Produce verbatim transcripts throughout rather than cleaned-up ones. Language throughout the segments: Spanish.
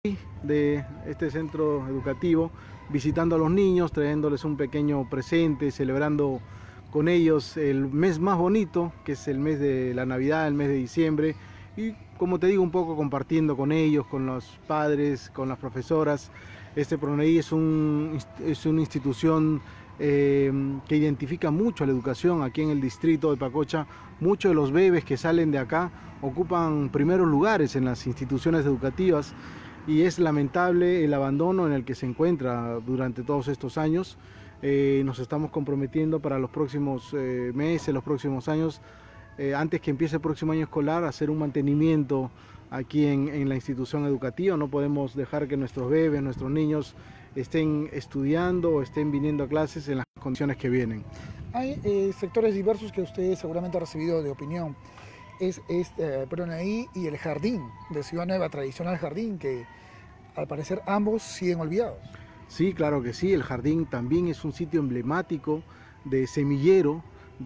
de este centro educativo, visitando a los niños, trayéndoles un pequeño presente, celebrando con ellos el mes más bonito, que es el mes de la Navidad, el mes de diciembre, y como te digo, un poco compartiendo con ellos, con los padres, con las profesoras. Este PRONAI es, un, es una institución eh, que identifica mucho a la educación aquí en el distrito de Pacocha. Muchos de los bebés que salen de acá ocupan primeros lugares en las instituciones educativas, y es lamentable el abandono en el que se encuentra durante todos estos años. Eh, nos estamos comprometiendo para los próximos eh, meses, los próximos años, eh, antes que empiece el próximo año escolar, a hacer un mantenimiento aquí en, en la institución educativa. No podemos dejar que nuestros bebés, nuestros niños estén estudiando o estén viniendo a clases en las condiciones que vienen. Hay eh, sectores diversos que usted seguramente ha recibido de opinión. Es, es eh, PRONAI y el jardín de Ciudad Nueva, tradicional jardín, que al parecer ambos siguen olvidados. Sí, claro que sí, el jardín también es un sitio emblemático de semillero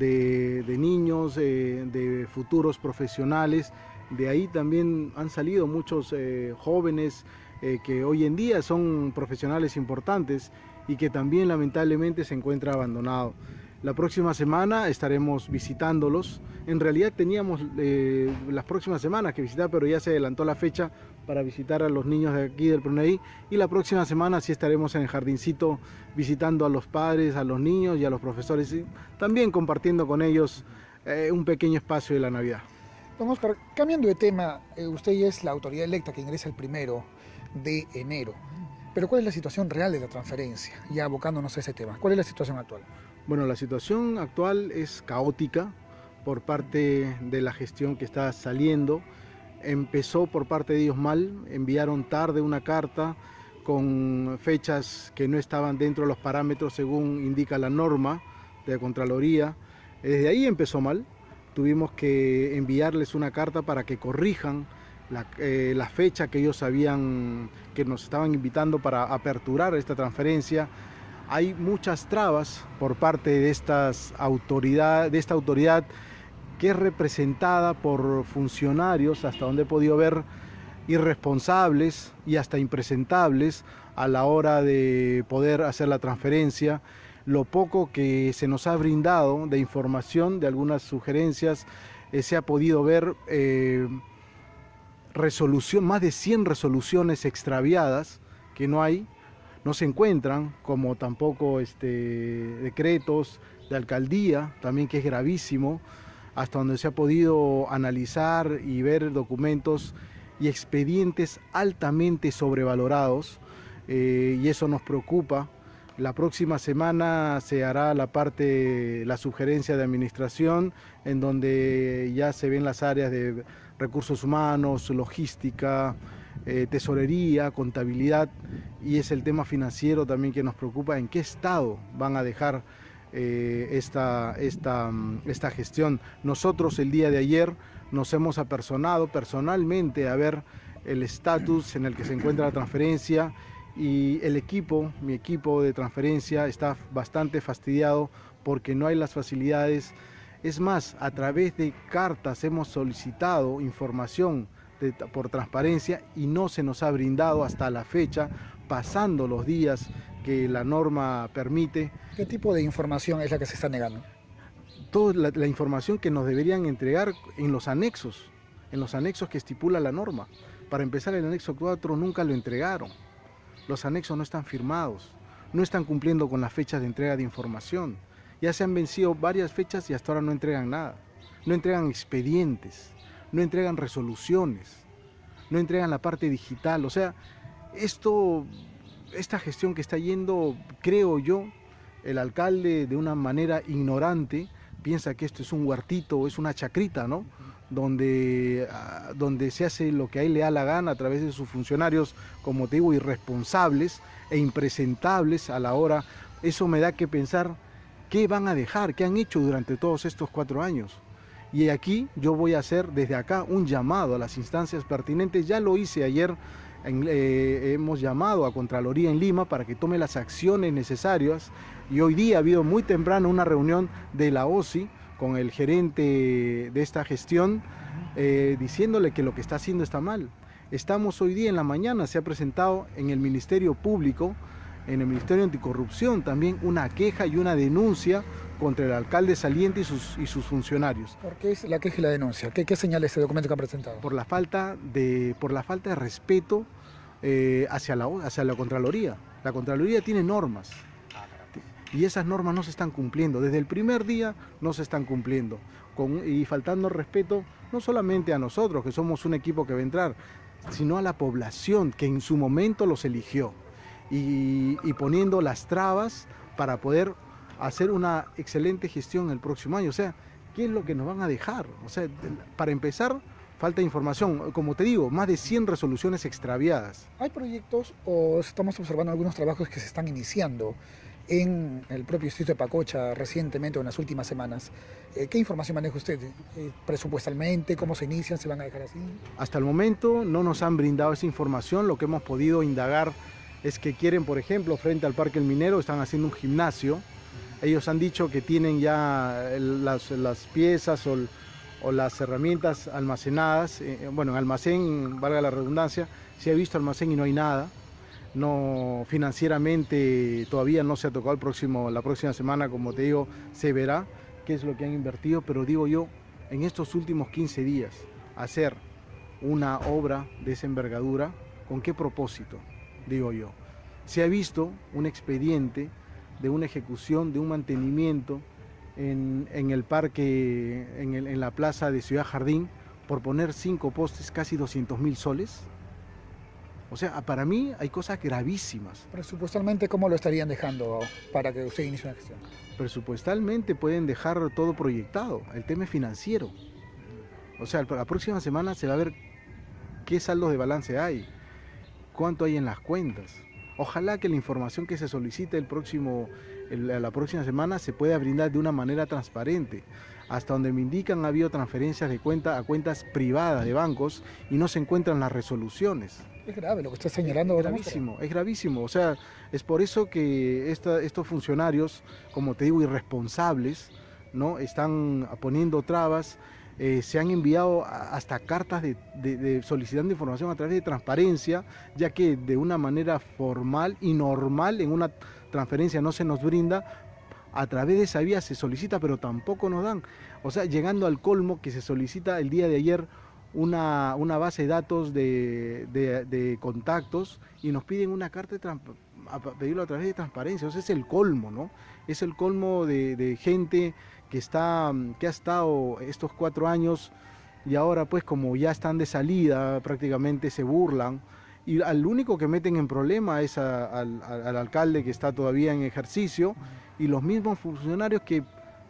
de, de niños, eh, de futuros profesionales. De ahí también han salido muchos eh, jóvenes eh, que hoy en día son profesionales importantes y que también lamentablemente se encuentra abandonado. La próxima semana estaremos visitándolos. En realidad teníamos eh, las próximas semanas que visitar, pero ya se adelantó la fecha para visitar a los niños de aquí del PRONAI, y la próxima semana sí estaremos en el jardincito visitando a los padres, a los niños y a los profesores, y también compartiendo con ellos eh, un pequeño espacio de la Navidad. Don Oscar, cambiando de tema, eh, usted ya es la autoridad electa que ingresa el primero de enero, pero ¿cuál es la situación real de la transferencia? Ya abocándonos a ese tema, ¿cuál es la situación actual? Bueno, la situación actual es caótica por parte de la gestión que está saliendo. Empezó por parte de ellos mal, enviaron tarde una carta con fechas que no estaban dentro de los parámetros según indica la norma de la Contraloría. Desde ahí empezó mal, tuvimos que enviarles una carta para que corrijan la, eh, la fecha que ellos habían, que nos estaban invitando para aperturar esta transferencia. Hay muchas trabas por parte de, estas autoridad, de esta autoridad que es representada por funcionarios, hasta donde he podido ver, irresponsables y hasta impresentables a la hora de poder hacer la transferencia. Lo poco que se nos ha brindado de información, de algunas sugerencias, eh, se ha podido ver eh, resolución, más de cien resoluciones extraviadas que no hay, no se encuentran, como tampoco este, decretos de alcaldía, también, que es gravísimo, hasta donde se ha podido analizar y ver documentos y expedientes altamente sobrevalorados, eh, y eso nos preocupa. La próxima semana se hará la parte, la sugerencia de administración, en donde ya se ven las áreas de recursos humanos, logística, eh, tesorería, contabilidad, y es el tema financiero también que nos preocupa, en qué estado van a dejar eh, esta, esta, esta gestión. Nosotros el día de ayer nos hemos apersonado personalmente a ver el estatus en el que se encuentra la transferencia, y el equipo, mi equipo de transferencia, está bastante fastidiado porque no hay las facilidades. Es más, a través de cartas hemos solicitado información de, por transparencia, y no se nos ha brindado hasta la fecha, pasando los días que la norma permite. ¿Qué tipo de información es la que se está negando? Toda la, la información que nos deberían entregar en los anexos, en los anexos que estipula la norma. Para empezar, el anexo cuatro nunca lo entregaron. Los anexos no están firmados, no están cumpliendo con las fechas de entrega de información. Ya se han vencido varias fechas y hasta ahora no entregan nada. No entregan expedientes, no entregan resoluciones, no entregan la parte digital. O sea, esto, esta gestión que está yendo, creo yo, el alcalde de una manera ignorante piensa que esto es un huertito, es una chacrita, ¿no? Donde, donde se hace lo que a él le da la gana a través de sus funcionarios, como te digo, irresponsables e impresentables a la hora. Eso me da que pensar qué van a dejar, qué han hecho durante todos estos cuatro años. Y aquí yo voy a hacer desde acá un llamado a las instancias pertinentes. Ya lo hice ayer, en, eh, hemos llamado a Contraloría en Lima para que tome las acciones necesarias, y hoy día ha habido muy temprano una reunión de la O S I con el gerente de esta gestión, eh, diciéndole que lo que está haciendo está mal, Estamos hoy día en la mañana, se ha presentado en el Ministerio Público, en el Ministerio Anticorrupción también una queja y una denuncia contra el alcalde saliente y sus, y sus funcionarios. ¿Por qué es la queja y la denuncia? ¿Qué, qué señala este documento que han presentado? Por la falta de, por la falta de respeto eh, hacia, la, hacia la Contraloría. La Contraloría tiene normas y esas normas no se están cumpliendo. Desde el primer día no se están cumpliendo. Con, y faltando respeto no solamente a nosotros, que somos un equipo que va a entrar, sino a la población que en su momento los eligió. Y, y poniendo las trabas para poder hacer una excelente gestión el próximo año. O sea, ¿qué es lo que nos van a dejar? O sea, para empezar, falta información. Como te digo, más de cien resoluciones extraviadas. ¿Hay proyectos o estamos observando algunos trabajos que se están iniciando en el propio distrito de Pacocha recientemente o en las últimas semanas? Eh, ¿Qué información maneja usted? Eh, ¿Presupuestalmente? ¿Cómo se inician? ¿Se van a dejar así? Hasta el momento no nos han brindado esa información. Lo que hemos podido indagar es que quieren, por ejemplo, frente al Parque El Minero, están haciendo un gimnasio. Ellos han dicho que tienen ya las, las piezas o, o las herramientas almacenadas, eh, bueno, en almacén, valga la redundancia, se ha visto almacén y no hay nada. No, financieramente todavía no se ha tocado, el próximo, la próxima semana, como te digo, se verá qué es lo que han invertido, pero digo yo, en estos últimos quince días, hacer una obra de esa envergadura, ¿con qué propósito? Digo yo. Se ha visto un expediente de una ejecución, de un mantenimiento en, en el parque, en, el, en la plaza de Ciudad Jardín, por poner cinco postes, casi doscientos mil soles. O sea, para mí hay cosas gravísimas. Presupuestalmente, ¿cómo lo estarían dejando para que usted inicie una gestión? Presupuestalmente pueden dejar todo proyectado, el tema es financiero. O sea, la próxima semana se va a ver qué saldos de balance hay, cuánto hay en las cuentas. Ojalá que la información que se solicite el próximo, el, la próxima semana se pueda brindar de una manera transparente. Hasta donde me indican ha habido transferencias de cuenta a cuentas privadas de bancos y no se encuentran las resoluciones. Es grave lo que está señalando. Es gravísimo, es gravísimo. O sea, es por eso que esta, estos funcionarios, como te digo, irresponsables, ¿no? Están poniendo trabas. Eh, se han enviado hasta cartas de, de, de solicitando información a través de transparencia, ya que de una manera formal y normal en una transferencia no se nos brinda, a través de esa vía se solicita, pero tampoco nos dan. O sea, llegando al colmo que se solicita el día de ayer una, una base de datos de, de, de contactos y nos piden una carta de a pedirlo a través de transparencia. O sea, es el colmo, ¿no? Es el colmo de, de gente que, está, que ha estado estos cuatro años y ahora pues como ya están de salida prácticamente se burlan y al único que meten en problema es a, al, al alcalde que está todavía en ejercicio y los mismos funcionarios que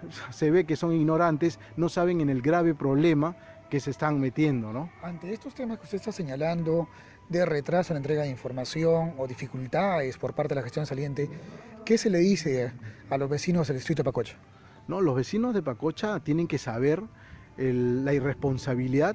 se ve que son ignorantes, no saben en el grave problema que se están metiendo, ¿no? Ante estos temas que usted está señalando de retraso en la entrega de información o dificultades por parte de la gestión saliente, ¿qué se le dice a los vecinos del distrito de Pacocha? No, los vecinos de Pacocha tienen que saber el, la irresponsabilidad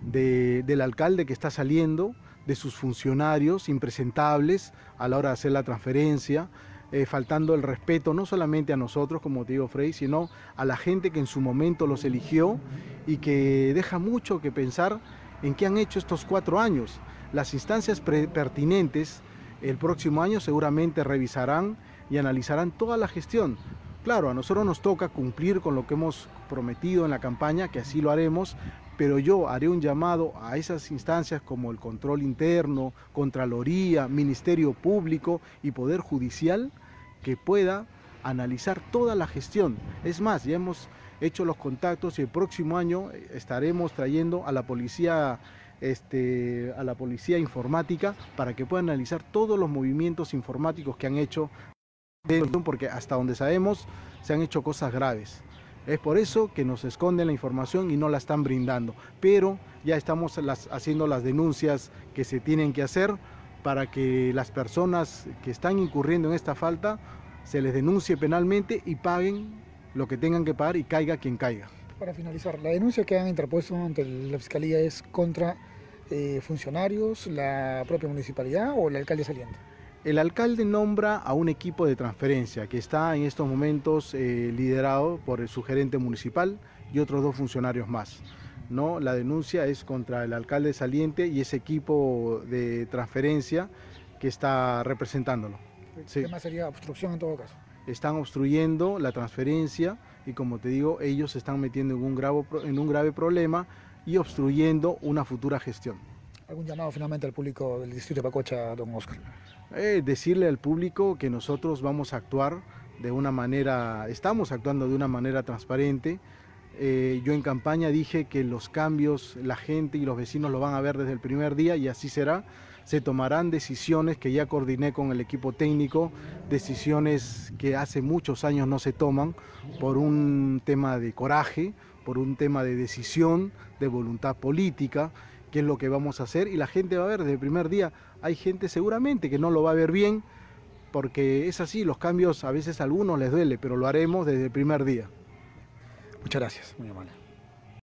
de, del alcalde que está saliendo, de sus funcionarios impresentables a la hora de hacer la transferencia, eh, faltando el respeto no solamente a nosotros, como te digo, Frey, sino a la gente que en su momento los eligió y que deja mucho que pensar en qué han hecho estos cuatro años. Las instancias pertinentes el próximo año seguramente revisarán y analizarán toda la gestión. Claro, a nosotros nos toca cumplir con lo que hemos prometido en la campaña, que así lo haremos, pero yo haré un llamado a esas instancias como el control interno, Contraloría, Ministerio Público y Poder Judicial, que pueda analizar toda la gestión. Es más, ya hemos hecho los contactos y el próximo año estaremos trayendo a la policía, este, a la policía informática para que pueda analizar todos los movimientos informáticos que han hecho, porque hasta donde sabemos se han hecho cosas graves. Es por eso que nos esconden la información y no la están brindando, pero ya estamos las, haciendo las denuncias que se tienen que hacer para que las personas que están incurriendo en esta falta se les denuncie penalmente y paguen lo que tengan que pagar y caiga quien caiga. Para finalizar, la denuncia que han interpuesto ante la Fiscalía es contra eh, funcionarios, la propia municipalidad o el alcalde saliente. El alcalde nombra a un equipo de transferencia que está en estos momentos eh, liderado por su gerente municipal y otros dos funcionarios más. ¿no? La denuncia es contra el alcalde saliente y ese equipo de transferencia que está representándolo. El Sí. tema sería obstrucción en todo caso. Están obstruyendo la transferencia y, como te digo, ellos se están metiendo en un grave, en un grave problema y obstruyendo una futura gestión. ¿Algún llamado finalmente al público del distrito de Pacocha, don Oscar? Eh, decirle al público que nosotros vamos a actuar de una manera, estamos actuando de una manera transparente. Eh, yo en campaña dije que los cambios la gente y los vecinos lo van a ver desde el primer día y así será. Se tomarán decisiones que ya coordiné con el equipo técnico, decisiones que hace muchos años no se toman por un tema de coraje, por un tema de decisión, de voluntad política, que es lo que vamos a hacer y la gente va a ver desde el primer día. Hay gente seguramente que no lo va a ver bien, porque es así, los cambios a veces a algunos les duele, pero lo haremos desde el primer día. Muchas gracias, muy amable.